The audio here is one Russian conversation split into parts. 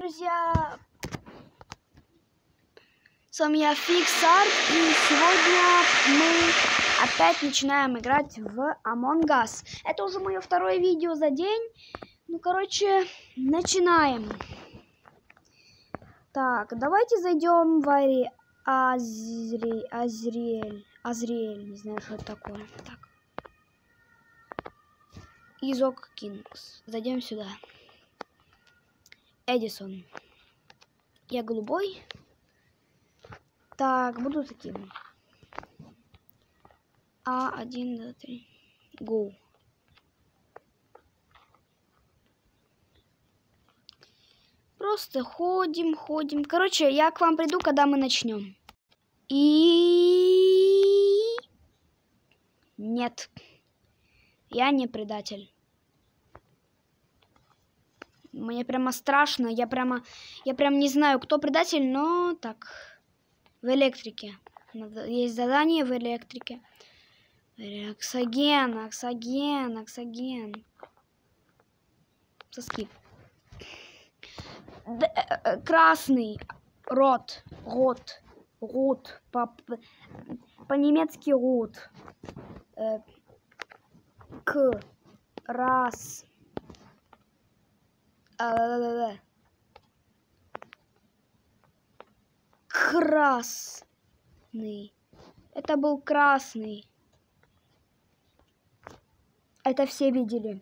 друзья! С вами я Фиксарт, и сегодня мы опять начинаем играть в Among Us. Это уже мое второе видео за день. Ну, короче, начинаем. Так, давайте зайдем в Азриэль, не знаю, что это такое. Так. Изок Кингс. Зайдем сюда. Эдисон. Я голубой. Так, буду таким. А1, 2, 3. Go. Просто ходим. Короче, я к вам приду, когда мы начнем. И... Нет. Я не предатель. Мне прямо страшно. Я прям не знаю, кто предатель, но так. В электрике. Есть задание в электрике. Оксаген. Соскип. Красный. Рот. По-немецки рот. Красный. Это был красный. Это все видели.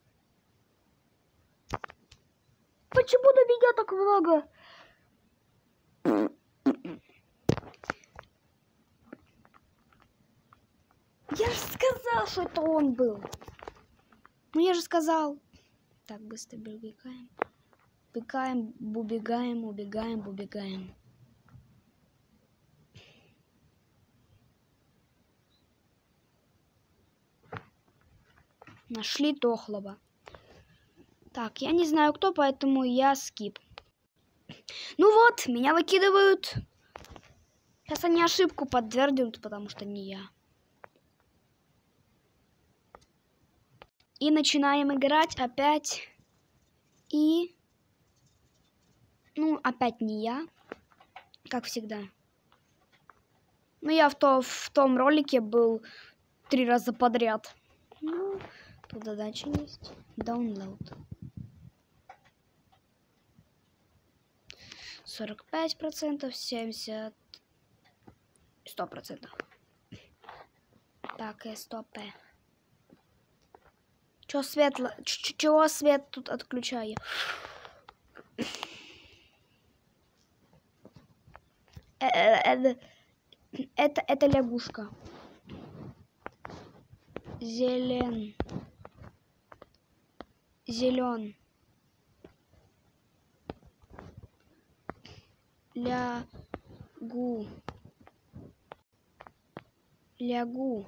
Почему на меня так много? Я же сказал, что это он был. Ну я же сказал. Так, быстро убегаем. Убегаем. Нашли Тохлова. Так, я не знаю кто, поэтому я скип. Ну вот, меня выкидывают. Сейчас они ошибку подтвердят, потому что не я. И начинаем играть опять. И... Ну, опять не я. Как всегда. Ну, я в том ролике был 3 раза подряд. Ну, тут задача есть. Download. 45%, 70%, 100%. Так, СТП. Чего светло? Чего свет тут отключаю? Это лягушка. Зелен. Лягу.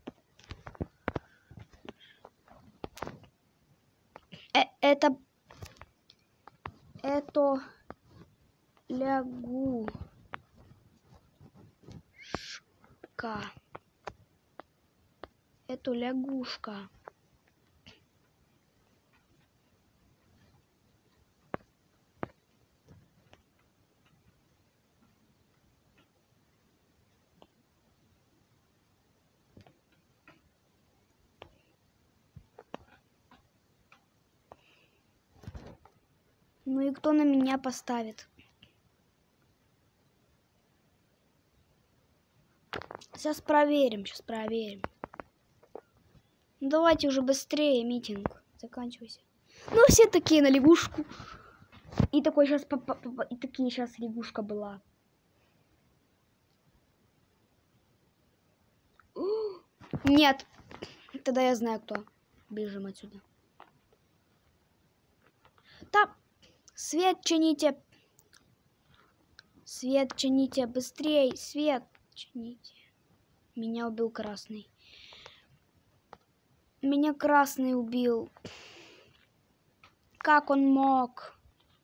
Это лягушка. Это лягушка. Ну и кто на меня поставит? Сейчас проверим. Давайте уже быстрее, митинг. Заканчивайся. Ну, все такие на лягушку. И такой сейчас и такие сейчас лягушка была. Нет. Тогда я знаю, кто. Бежим отсюда. Так. Свет чините. Быстрей. Свет чините. Меня убил красный. Меня красный убил. Как он мог?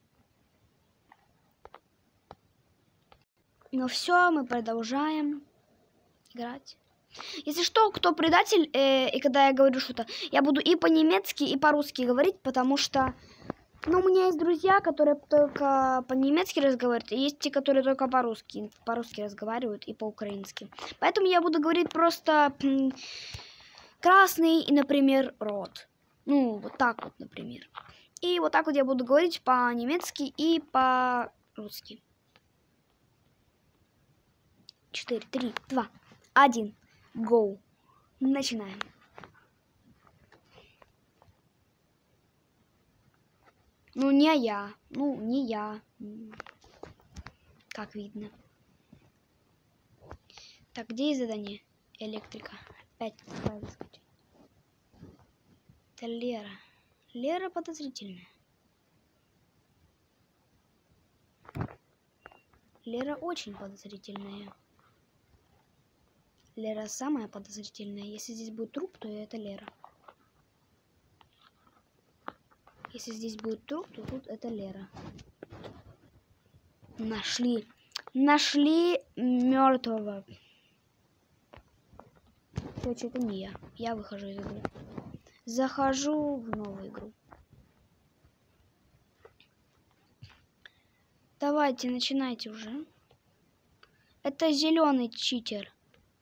Ну все, мы продолжаем играть. Если что, кто предатель, и когда я говорю что-то, я буду и по-немецки, и по-русски говорить, потому что Ну, у меня есть друзья, которые только по-немецки разговаривают, и есть те, которые только по-русски разговаривают и по-украински. Поэтому я буду говорить просто красный и, например, рот. Ну, вот так вот, например. И вот так вот я буду говорить по-немецки и по-русски. 4, 3, 2, 1, go. Начинаем. Ну, не я. Ну, не я. Как видно. Так, где есть задание? Электрика. Опять файл скачать. Это Лера. Лера подозрительная. Лера очень подозрительная. Лера самая подозрительная. Если здесь будет труп, то это Лера. Если здесь будет труп, то тут это Лера. Нашли. Нашли мертвого. Короче, это не я. Я выхожу из игры. Захожу в новую игру. Давайте, начинайте уже. Это зеленый читер.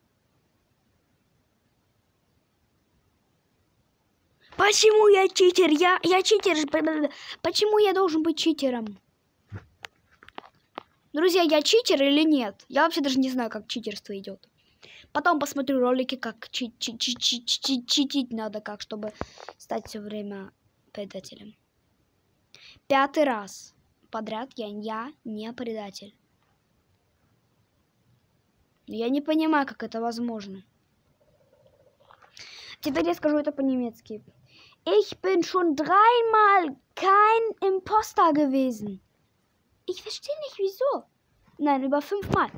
Почему я читер? Я читер. Почему я должен быть читером? Друзья, я читер или нет? Я вообще даже не знаю, как читерство идет. Потом посмотрю ролики, как читить надо, как, чтобы стать все время предателем. 5-й раз подряд я не предатель. Я не понимаю, как это возможно. Теперь я скажу это по-немецки. Ich bin schon 3-mal kein Imposter gewesen. Ich verstehe nicht, wieso. Nein, über 5-mal.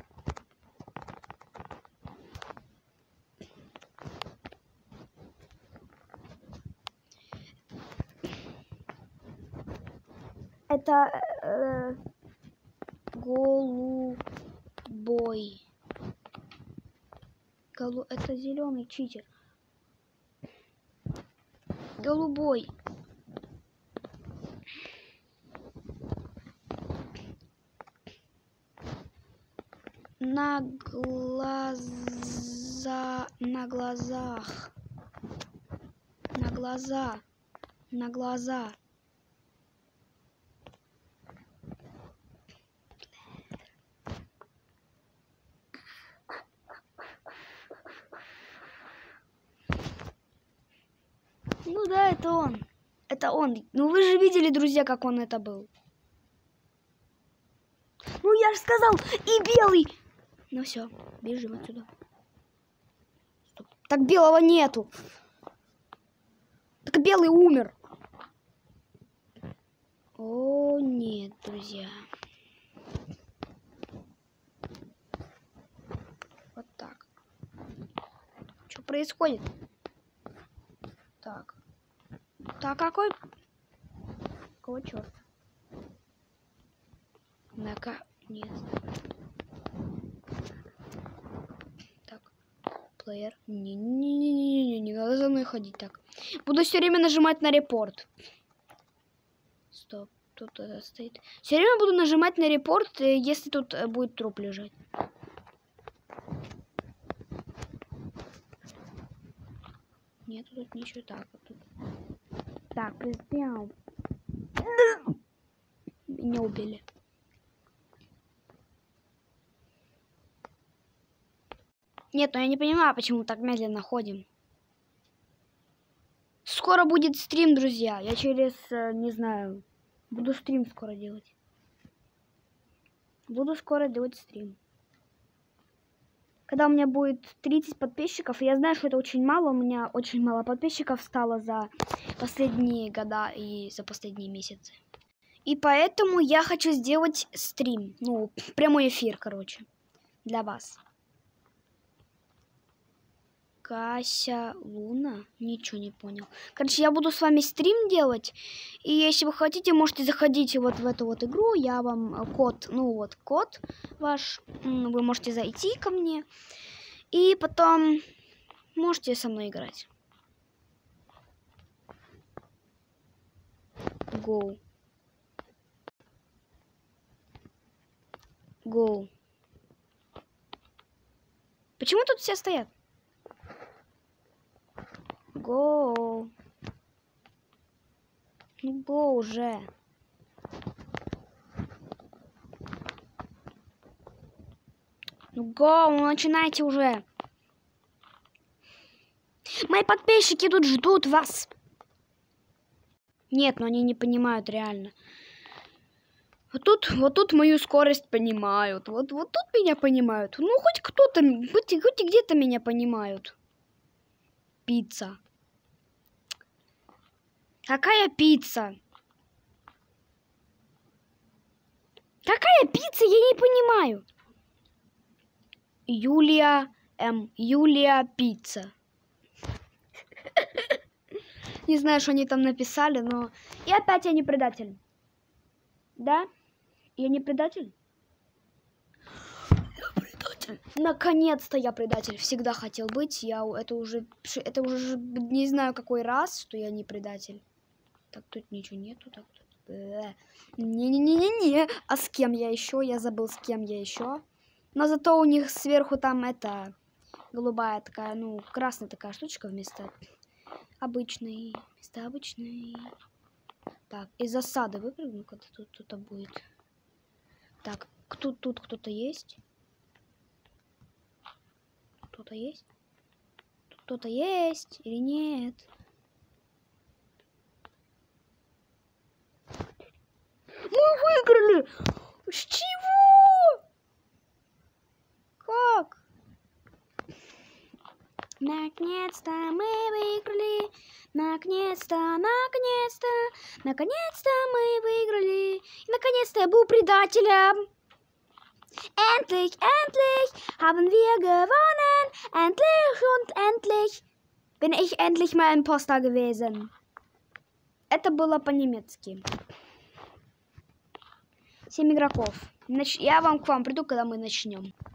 Это голубой. Это зеленый читер. Голубой. На глазах. Ну да, это он. Это он. Ну вы же видели, друзья, как он это был. Ну я же сказал, и белый. Ну все, бежим отсюда. Стоп. Так белого нету. Так белый умер. О, нет, друзья. Вот так. Что происходит? Так. Так, какой черт? Наконец-то. Так. Плеер. Не надо за мной ходить так. Буду все время нажимать на репорт. Стоп. Тут это стоит. Все время буду нажимать на репорт, если тут будет труп лежать. Нет, тут ничего. Так, вот тут. Так, приспел. Меня убили. Нет, ну я не понимаю, почему так медленно ходим. Скоро будет стрим, друзья. Я через, не знаю, буду стрим скоро делать. Буду скоро делать стрим. Когда у меня будет 30 подписчиков, я знаю, что это очень мало, у меня очень мало подписчиков стало за последние года и за последние месяцы. И поэтому я хочу сделать стрим, ну, прямой эфир, короче, для вас. Кася Луна? Ничего не понял. Короче, я буду с вами стрим делать. И если вы хотите, можете заходить вот в эту вот игру. Я вам код, ну вот код ваш. Вы можете зайти ко мне. И потом можете со мной играть. Go. Go. Почему тут все стоят? Go. Ну, go уже. Ну, go, ну, начинайте уже. Мои подписчики тут ждут вас. Нет, но они не понимают реально. Вот тут мою скорость понимают. Вот тут меня понимают. Ну, хоть кто-то, хоть где-то меня понимают. Пицца. Какая пицца? Какая пицца? Я не понимаю. Юлия пицца. Не знаю, что они там написали, но... И опять я не предатель. Да? Я не предатель? Я предатель. Наконец-то я предатель. Всегда хотел быть. Это уже не знаю какой раз, что я не предатель. Так, тут ничего нету. Так, тут... Не-не-не-не-не. А с кем я еще? Я забыл, с кем я еще. Но зато у них сверху там это... Голубая такая, ну, красная такая штучка вместо обычной. Вместо обычной. Так, из засады выпрыгну, когда тут кто-то будет. Так, тут кто-то есть? Кто-то есть? Тут кто-то есть или нет? Мы выиграли! С чего? Как? Наконец-то мы выиграли. Наконец-то мы выиграли. И наконец-то я был предателем. Endlich haben wir gewonnen. Endlich und endlich bin ich endlich mal Imposter gewesen. Это было по-немецки. 7 игроков. Я к вам приду, когда мы начнем.